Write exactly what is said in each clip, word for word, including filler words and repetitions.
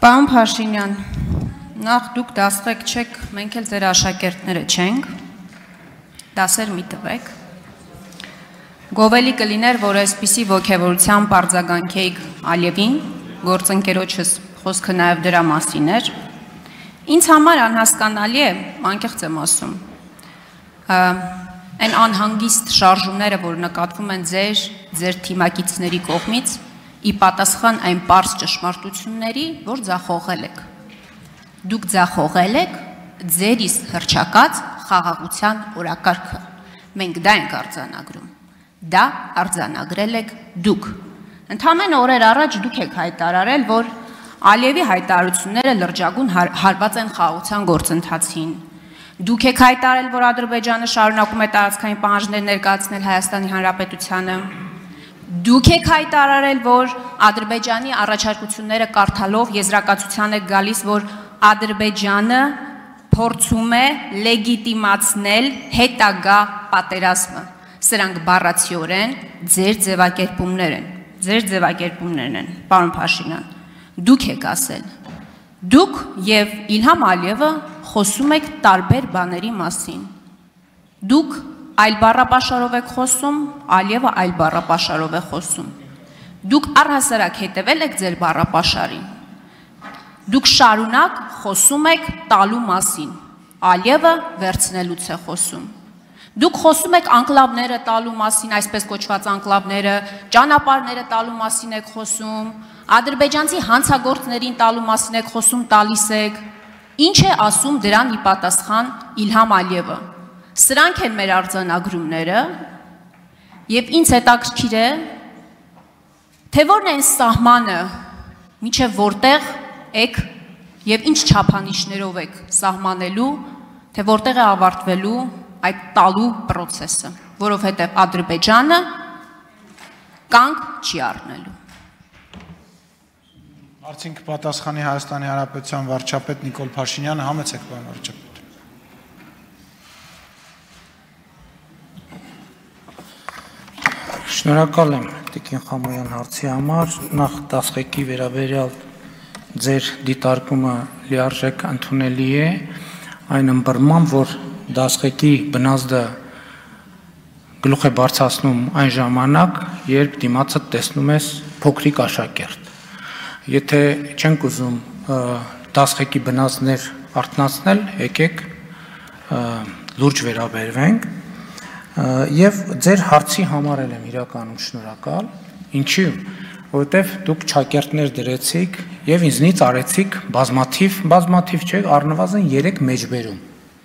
Պարոն Փաշինյան, նախ դուք դասղեք չեք, մենք էլ ձեր աշակերտները չենք, դասեր մի տվեք։ Գովելի կլիներ, որ այսպիսի ոգևորության պարզագանքեիք Ալիևին, գործընկերոջս խոսքը նաև դրա մասին էր։ Ինձ համար անհասկանալի է, անկեղծ եմ ասում, այն անհանգիստ շարժումները, որ նկատվում են ձեր, ձեր թիմակիցների կողմից, ի պատասխան այն պարզ ճշմարտությունների, որ ձախողել եք։ Դուք ձախողել եք ձեր իսկ հռչակած խաղաղության օրակարգը։ Մենք դա ենք արձանագրում։ Դա արձանագրել եք դուք։ Ընդամենը օրեր առաջ դուք եք հայտարարել, որ Ալիևի հայտարարությունները լրջագույն հարված են խաղաղության գործընթացին։ Դուք եք հայտարարել, որ Ադրբեջանը շարունակում է տարածքային պահանջներ ներկայացնել Հայաստանի Հանրապետությանը։ Դուք եք հայտարարել, որ Ադրբեջանի առաջարկությունները կարդալով եզրակացության եք գալիս, որ Ադրբեջանը փորձում է լեգիտիմացնել հետագա պատերազմը։ Սրանք բառացիորեն ձեր ձևակերպումներ են, ձեր ձևակերպումներն են, պարոն Փաշինյան։ Դուք եք ասել։ Դուք եւ Իլհամ Ալիևը խոսում եք տարբեր բաների մասին։ Դուք այլ բառապաշարով եք խոսում, Ալիևը այլ բառապաշարով է խոսում։ Դուք առհասարակ հետևել եք ձեր բառապաշարին։ Դուք շարունակ խոսում եք տալու մասին, Ալիևը վերցնելուց է խոսում։ Դուք խոսում եք անկլավները տալու մասին, այսպես կոչված անկլավները, ճանապարհները տալու մասին եք խոսում, ադրբեջանցի հանցագործներին տալու մասին եք խոսում, տալիս եք։ Ինչ է ասում դրան ի պատասխան Իլհամ Ալիևը։ Սրանք են մեր արձանագրումները, եւ ինձ հետաքրքիր է, թե որն է այն սահմանը, մինչև որտեղ եք եւ ինչ չափանիշներով եք սահմանելու, թե որտեղ է ավարտվելու այդ տալու process-ը, որովհետև Ադրբեջանը կանգ չի առնելու։ Հարցին կպատասխանի Հայաստանի Հանրապետության վարչապետ Նիկոլ Փաշինյանը, համեցեք պարոն վարչապետ։ Շնորհակալ եմ Տիկին Խամոյան հարցի համար, նախ դասղեկի վերաբերյալ ձեր դիտարկումը լիարժեք ընդունելի է, այն ըմբռնմամբ, որ դասղեկի բնազդը գլուխ է բարձրացնում այն ժամանակ, երբ դիմացը տեսնում ես փոքրիկ աշակերտ։ Եթե չենք ուզում դասղեկի բնազդներ արթնացնել, եկեք լուրջ վերաբերվենք եւ ձեր հարցի համար եմ իրականում շնորհակալ, ինչի, որովհետեւ դուք ճակերտներ դրեցիք եւ ինձնից արեցիք բազմաթիվ, բազմաթիվ չէ, առնվազն երեք մեջբերում։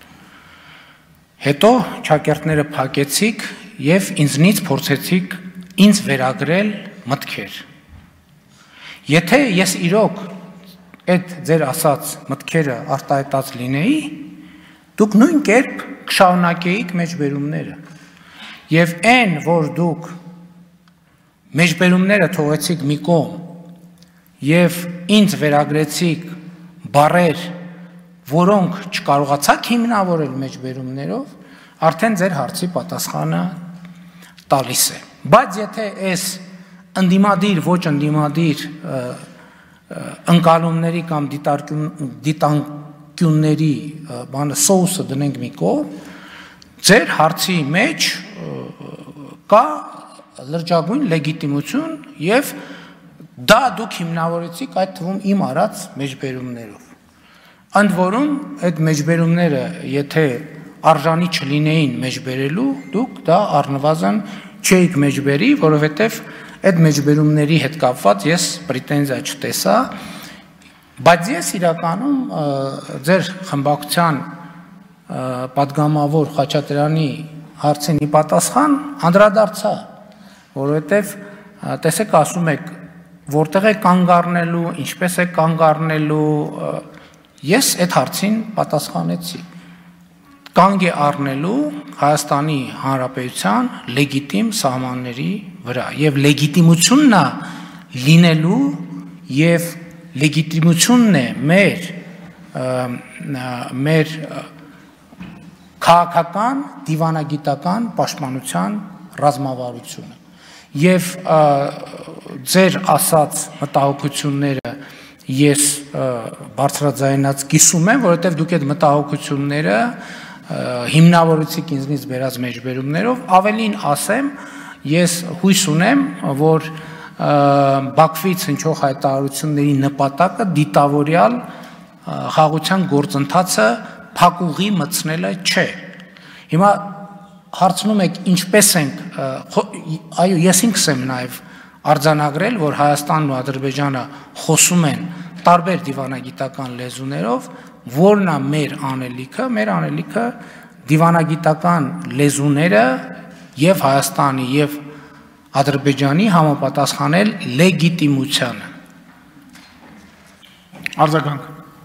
Հետո ճակերտները փակեցիք եւ ինձնից փորձեցիք ինձ վերագրել մտքեր։ Եթե ես իրոք այդ ձեր ասած մտքերը արտահայտած լինեի, դուք նույն կերպ կշարունակեիք մեջբերումները։ Եվ այն, որ դուք մեջբերումները թողեցիք մի կողմ եւ ինձ վերագրեցիք բառեր, որոնք չկարողացաք հիմնավորել մեջբերումներով, արդեն ձեր հարցի պատասխանը տալիս է։ Բայց եթե այս ընդդիմադիր, ոչ ընդդիմադիր ընկալումների կամ դիտանկյունների բանը սոուսը դնենք մի կողմ, ձեր հարցի մեջ կա լրջագույն լեգիտիմություն եւ դա դուք հիմնավորեցիք այդ թվում իմ արած մեջբերումներով։ Ընդ որում այդ մեջբերումները, եթե արժանի չլինեին մեջբերելու, դուք դա առնվազն չէիք մեջբերի, որովհետեւ այդ մեջբերումների հետ կապված ես պրետենզիա չտեսա, բայց ես իրականում ձեր խմբակցության պատգամավոր Խաչատրյանի հարցին ի պատասխան անդրադարձա, որովհետև տեսեք ասում եք, որտեղ է կանգ առնելու, ինչպես է կանգ առնելու, ես այդ հարցին պատասխանեցի։ Կանգ է առնելու Հայաստանի Հանրապետության լեգիտիմ սահմանների վրա եւ լեգիտիմությունն է լինելու եւ լեգիտիմությունն է մեր մեր քաղաքական, դիվանագիտական պաշտպանության ռազմավարությունը եւ ձեր ասած մտահոգությունները ես բարձրաձայնած կիսում եմ, որովհետև դուք այդ մտահոգությունները հիմնավորեցիք ինձնից բերած մեջբերումներով, ավելին ասեմ, ես հույս ունեմ, որ Բաքվից հնչող հայտարարությունների նպատակը դիտավորյալ խաղաղության գործընթացը փակուղի մտցնելը չէ։ Հիմա հարցնում եք ինչպես ենք, այո, ես ինքս եմ նաև արձանագրել, որ Հայաստանն ու Ադրբեջանը խոսում են տարբեր դիվանագիտական լեզուներով, որն է մեր անելիքը, մեր անելիքը դիվանագիտական լեզուները եւ Հայաստանի եւ Ադրբեջանի համապատասխանել լեգիտիմությանը։ Արձագանք։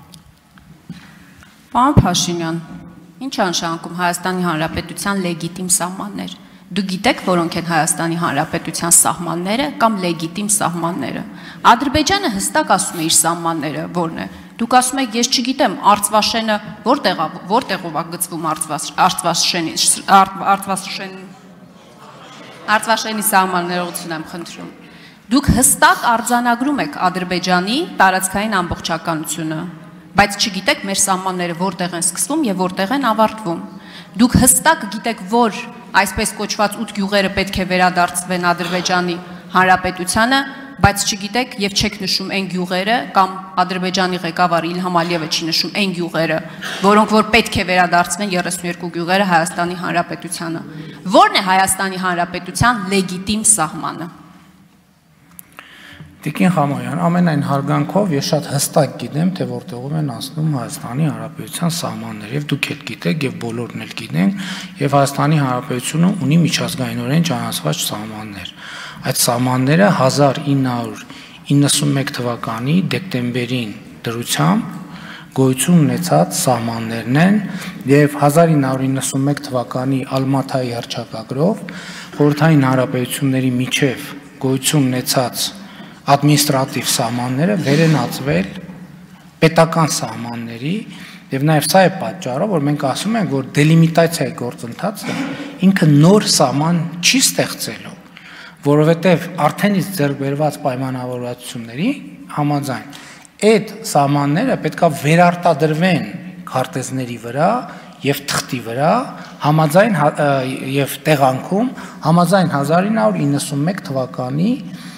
Պարոն Փաշինյան, ինչ անշանակում Հայաստանի Հանրապետության լեգիտիմ սահմաններ։ Դուք գիտեք, որոնք են Հայաստանի Հանրապետության սահմանները կամ լեգիտիմ սահմանները։ Ադրբեջանը հստակ ասում է իր սահմանները, որն է։ Դուք ասում եք, ես չգիտեմ, Արցվաշենը որտեղ է, որտեղով է գծվում Արցվաշենի, Արցվաշենի, Արցվաշենի սահմաններողություն եմ խնդրում։ Դուք հստակ արձանագրում եք Ադրբեջանի տարածքային ամբողջականությունը, բայց չգիտեք մեր սահմանները որտեղ են սկսվում եւ որտեղ են ավարտվում։ Դուք հստակ գիտեք, որ այսպես կոչված ութ գյուղերը պետք է վերադարձվեն Ադրբեջանի Հանրապետությանը, բայց չգիտեք եւ չեք նշում այն գյուղերը կամ Ադրբեջանի ղեկավար Իլհամ Ալիևը չի նշում այն գյուղերը, որոնք որ պետք է վերադարձվեն երեսունյոթ գյուղերը Հայաստանի Հանրապետությանը։ Որն է Հայաստանի Հանրապետության լեգիտիմ սահմանը։ Տիկին Խամոյան, ամենայն հարգանքով ես շատ հստակ գիտեմ, թե որտեղով են անցնում Հայաստանի Հանրապետության սահմանները, եւ դուք էլ գիտեք, եւ բոլորն էլ գիտենք, եւ Հայաստանի Հանրապետությունը ունի միջազգայինորեն ճանաչված սահմաններ։ Այդ սահմանները հազար ինը հարյուր իննսունմեկ թվականի դեկտեմբերին դրությամբ գոյություն ունեցած սահմաններն են եւ հազար ինը հարյուր իննսունմեկ թվականի Ալմաթայի հռչակագրով խորհրդային հանրապետությունների միջև գոյություն ունեցած ադմինիստրատիվ սահմանները վերենացվել պետական սահմանների եւ նաեւ սա է պատճառը, որ մենք ասում ենք, որ դելիմիտացիայի գործընթացը ինքը նոր սահման չի ստեղծելու, որովհետեւ արդեն իսկ ձեռք բերված պայմանավորվածությունների համաձայն այդ սահմանները պետքա վերարտադրվեն քարտեզների վրա եւ թղթի վրա համաձայն եւ տեղանքում համաձայն հազար ինը հարյուր իննսունմեկ թվականի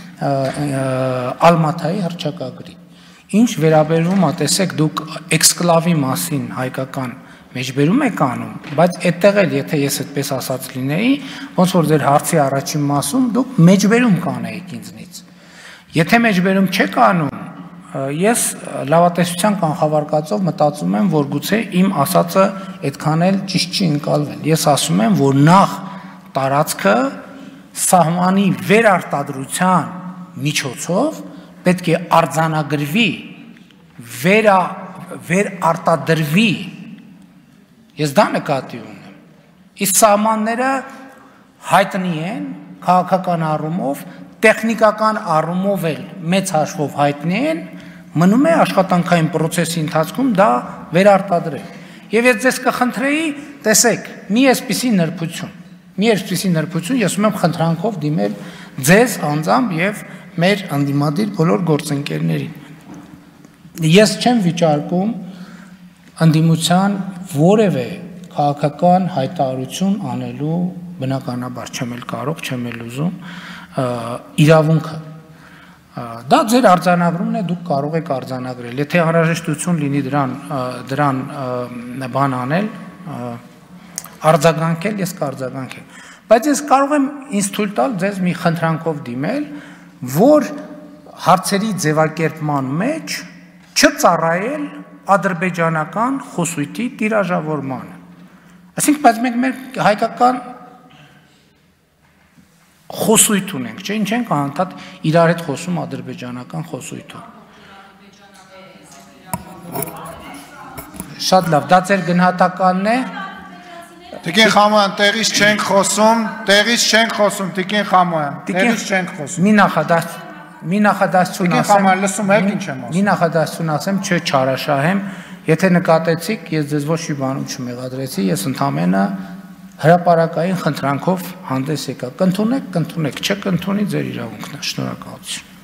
Ալմաթայի հռչակագրի։ Ինչ վերաբերում է, տեսեք, դուք էքսկլավի մասին հայկական մեջբերում եք անում, բայց այդտեղ էլ եթե ես այդպես ասած լինեի, ոնց որ ձեր հարցի առաջին մասում դուք մեջբերում կանեիք ինձնից։ Եթե մեջբերում չեք անում, ես լավատեսության կանխավարկածով մտածում եմ, որ գուցե իմ ասածը այդքան էլ ճիշտ չի ընկալվել։ Ես ասում եմ, որ նախ տարածքը սահմանի վերարտադրության միջոցով պետք է արձանագրվի, վերա վերարտադրվի։ Ես դա նկատի ունեմ։ Իսկ սահմանները հայտնի են քաղաքական առումով, տեխնիկական առումով էլ մեծ հաշվով հայտնի են, մնում է աշխատանքային process-ի ընթացքում դա վերարտադրել։ Եվ ես ձեզ կխնդրեի, տեսեք, մի այսպիսի նրբություն, մի այսպիսի նրբություն, ես ուզում եմ խնդրանքով դիմել ձեզ անձամբ եւ մեր անդիմադիր բոլոր գործընկերներին։ Ես չեմ վիճարկում անդիմության որևէ քաղաքական հայտարարություն անելու, բնականաբար չեմ էլ կարող, չեմ էլ ուզում, իրավունքը։ Դա ձեր արձանագրումն է, դուք կարող եք արձանագրել։ Եթե անհրաժեշտություն լինի դրան դրան բան անել, արձագանքել, ես կարձագանքեմ։ Բայց ես կարող եմ ինձ թույլ տալ ձեզ մի խնդրանքով դիմել, որ հարցերի ձևակերպման մեջ չծառայել ադրբեջանական խոսույթի տիրաժավորմանը։ Այսինքն, բայց մենք մեր հայկական խոսույթ ունենք, չէ՞, ինչ ենք անընդհատ իրար հետ խոսում ադրբեջանական խոսույթով։ Շատ լավ, դա ձեր գնահատականն է։ Տիկին Խամոյան, տեղից չենք խոսում, տեղից չենք խոսում, Տիկին Խամոյան, տեղից չենք խոսում։ Մի նախադաս, մի նախադասություն ասեմ։ Տիկին Խամոյան, լսում եք ինչ եմ ասում։ Մի նախադասություն ասեմ, չէ չարաշահեմ, եթե նկատեցիք, ես ձեզ ոչ մի բանում չմեղադրեցի, ես ընդամենը հրապարակային խնդրանքով հանդես եկա։ Կընդունեք, կընդունեք, չկընդունի ձեր իրավունքն է։ Շնորհակալություն։